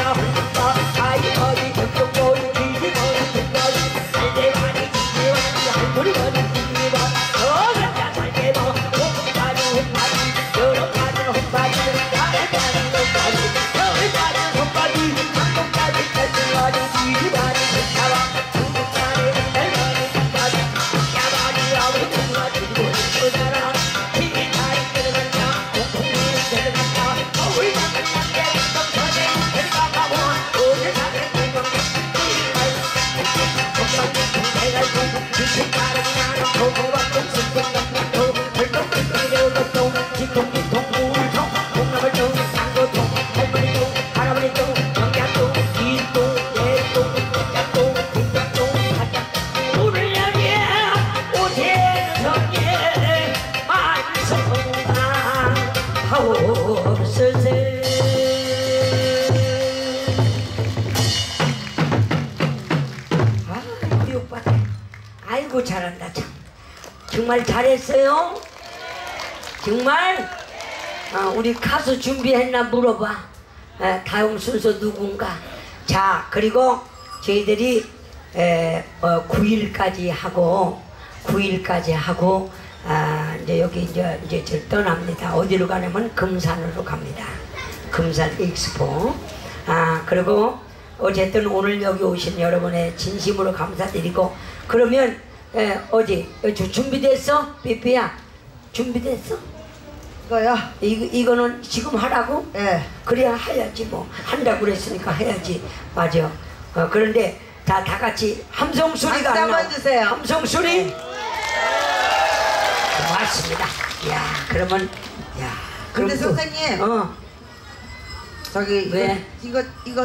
아이고 잘한다 참. 정말 잘했어요? 정말? 우리 가수 준비했나 물어봐. 다음 순서 누군가. 자, 그리고 저희들이 9일까지 하고 이제 여기 이제 저 떠납니다. 어디로 가냐면 금산으로 갑니다. 금산 익스포. 그리고 어쨌든 오늘 여기 오신 여러분의 진심으로 감사드리고, 그러면 어디 준비됐어? 삐삐야 준비됐어? 이거요? 이거는 지금 하라고? 예. 그래야 해야지 뭐. 한다고 그랬으니까 해야지. 맞아. 그런데 다 같이 함성 소리가 안 나와. 주세요. 함성 소리. 고맙습니다. 야, 그러면 근데 그럼 선생님. 저기 왜? 이거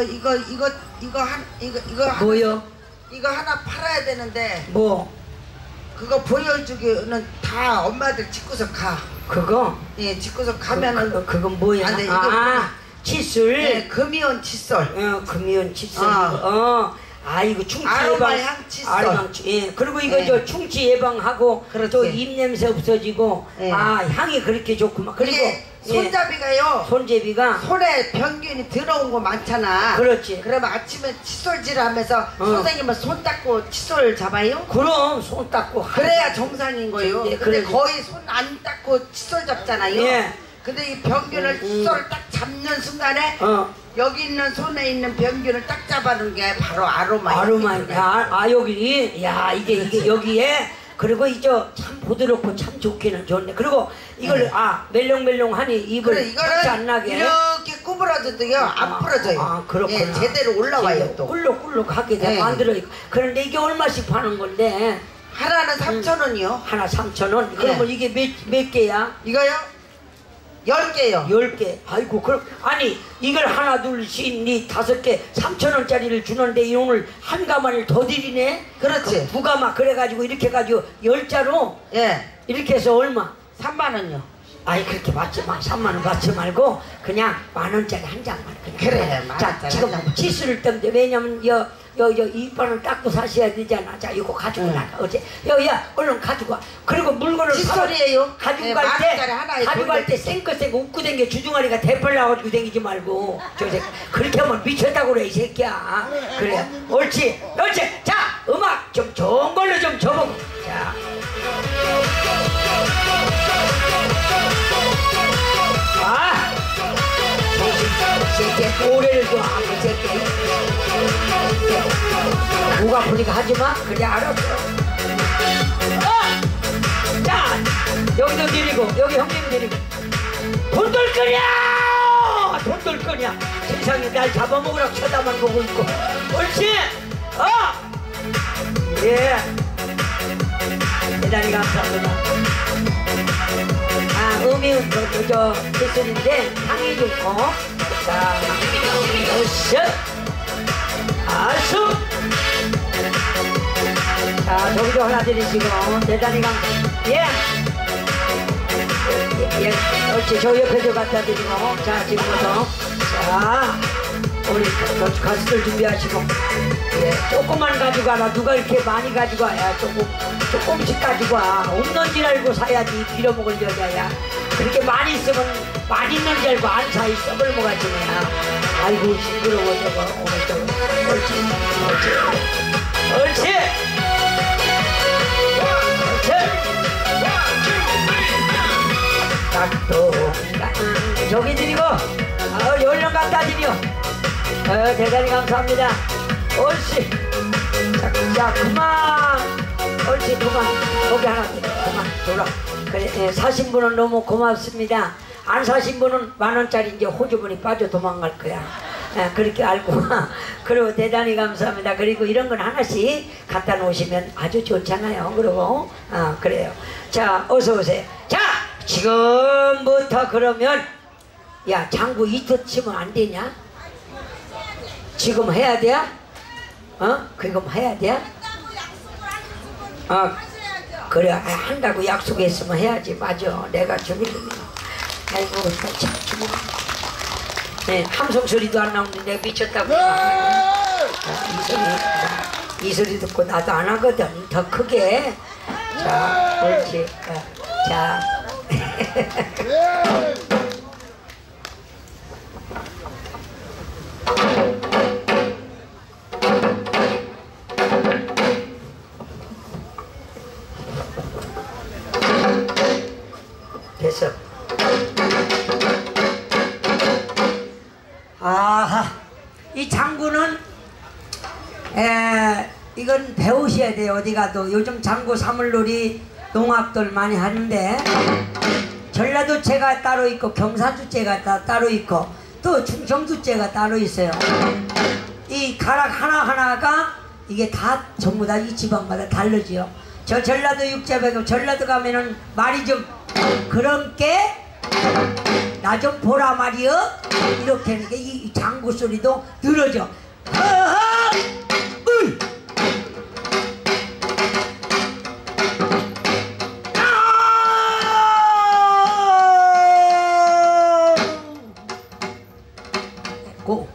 뭐요? 이거 하나 팔아야 되는데 뭐? 그거 보여주기는 다 엄마들 짓고서 가. 그거? 예, 짓고서 가면은 그건 뭐야? 아, 네, 이거 칫솔. 예, 금이온 칫솔. 금이온 칫솔. 이거 충치 아로마 예방. 향 칫솔. 아로마 예. 그리고 이거 예. 저 충치 예방하고 그렇지. 또 입냄새 없어지고. 예. 향이 그렇게 좋구만. 그리고 이게 손잡이가요. 손잡이가 손에 병균이 들어온 거 많잖아. 그렇지. 그러면 아침에 칫솔질하면서 선생님은 손 닦고 칫솔 잡아요? 그럼 손 닦고 그래야 정상인 거예요. 예, 근데 그래. 거의 손 안 닦고 칫솔 잡잖아요. 예. 근데 이 병균을 칫솔을 딱 잡는 순간에 여기 있는 손에 있는 병균을 딱 잡아놓은 게 바로 아로마. 여기 이게 여기에. 그리고 이제 참 부드럽고 참 좋기는 좋네. 그리고 이걸 멜롱멜롱하니 입을 그래, 이거는 안 나게 이렇게 구부러져도요 안 부러져요. 그렇구나. 예, 제대로 올라와요 또. 꿀록꿀록하게 네. 만들어요. 그런데 이게 얼마씩 파는 건데? 하나는 3,000원이요. 하나 3,000원. 그러면 이게 몇 개야? 이거요? 10개요. 10개. 아이고, 그럼 아니 이걸 하나 둘셋 넷 5개 3,000원짜리를 주는데 이 오늘 한 가마를 더 드리네. 그렇지. 두 가마 그래가지고 이렇게 해가지고 10자로 예. 이렇게 해서 얼마? 3만 원요. 아이 그렇게 받지 마. 3만 원 받지 말고 그냥 10,000원짜리 한 장만 그냥. 그래, 자, 10,000원짜리 지금 한 장. 치수를 떴는데 왜냐면 이빨은 닦고 사셔야 되잖아. 자, 이거 가지고 나가. 어제 야 얼른 가지고 와. 그리고 물건을 칫솔이에요. 가지고 네, 갈 때 10,000원짜리 하나에 가지고 갈 때 쌩긋쌩긋 웃고 댕겨 주둥아리가 대팔 나가지고 댕기지 말고. 저 새끼 그렇게 하면 미쳤다고 그래 이 새끼야. 그래. 옳지. 자, 음악 좀 좋은 걸로 좀 줘보고. 자. 새끼 꼬리를 좋아하고 새끼 목 아프니까 하지마. 그래 알았어. 자 여기도 드리고 여기 형님 드리고 돈들 거냐 세상에 날 잡아먹으라고 쳐다만 보고 있고. 옳지. 예 대단히 감사합니다. 음이 저 기술인데 향이 좋고. 자, 아수. 자, 저기도 하나 드리시고 대단히 예. 그렇지. 저 옆에도 갖다 드리고. 자, 지금부터 자 우리 가수들 준비하시고. 예, 조금만 가지고 와라. 누가 이렇게 많이 가지고 와야 조금씩 가지고 와. 없는 줄 알고 사야지. 빌어먹을 여자야. 그렇게 많이 있으면 맛있는 줄 알고 안사이 썩을 먹었지 뭐야. 아이고 징그러워 저거. 오늘 저거 옳지 옳지 옳지 딱또 저기 드리고 열령 갖다 드려. 대단히 감사합니다. 옳지. 자 그만. 옳지 그만. 거기 하나 드려. 그만 돌아. 그래 사신 분은 너무 고맙습니다. 안 사신 분은 10,000원짜리 이제 호주분이 빠져 도망갈 거야. 그렇게 알고. 그리고 대단히 감사합니다. 그리고 이런 건 하나씩 갖다 놓으시면 아주 좋잖아요. 그리고 그래요. 자 어서 오세요. 자 지금부터 그러면 야 장구 이틀 치면 안 되냐? 지금 해야 돼? 그럼 해야 돼? 그래 한다고 약속했으면 해야지. 맞아 내가 주민이야. 아이고 참 주민. 네 함성 소리도 안 나오는데 내가 미쳤다고. 이 소리 듣고 나도 안 하거든. 더 크게. 자 옳지. 자 됐어. 아하 이 장구는 이건 배우셔야 돼요. 어디 가도 요즘 장구 사물놀이 농악들 많이 하는데 전라도제가 따로 있고 경상도제가 따로 있고 또 충청도제가 따로 있어요. 이 가락 하나하나가 이게 다 전부 다 이 지방마다 다르지요. 저 전라도 육자배경 전라도 가면은 말이 좀 그런 게 나 좀 보라 말이여 이렇게 하는 게 이 장구 소리도 늘어져. 고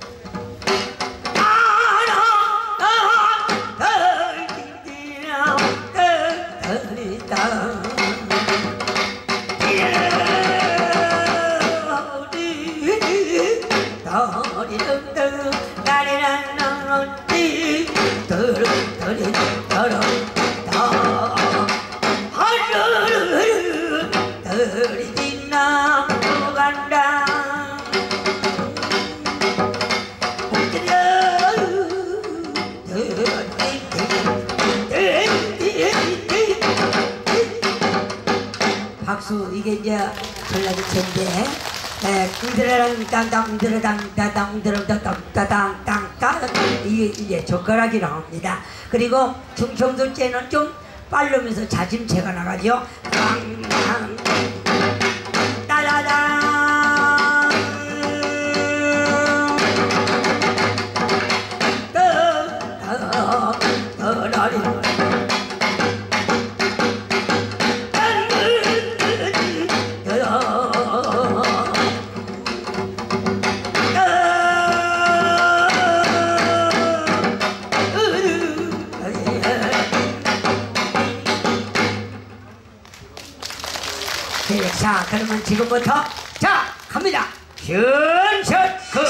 박수. 이게 이제 전라도체인데 웅드라랑 땅땅 웅드라당 따당 웅드라당 따당 땅땅 이게 이제 젓가락이라고 합니다. 그리고 충청도체는 좀 빠르면서 자짐체가 나가죠. 땅땅 따다당 자 그러면 지금부터 자 갑니다. 현션 그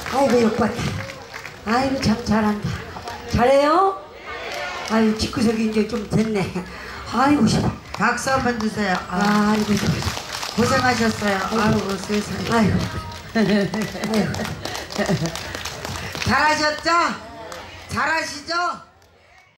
아이고 욕봤다. 아이고 참 잘한다. 잘해요? 아이고 집구석이 이제 좀 됐네. 아이고 싶어. 박수 한번 주세요. 아이고 좋아. 고생하셨어요. 아이고 세상에. 아이고. 아이고. 잘하셨죠? 잘하시죠?